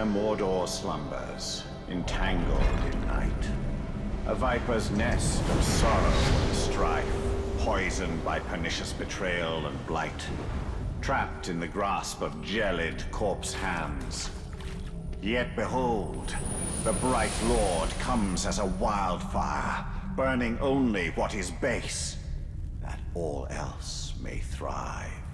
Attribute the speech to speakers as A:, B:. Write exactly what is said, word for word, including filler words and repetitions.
A: where Mordor slumbers, entangled in night. A viper's nest of sorrow and strife, poisoned by pernicious betrayal and blight. Trapped in the grasp of gelid corpse hands. Yet behold, the bright lord comes as a wildfire, burning only what is base, that all else may thrive.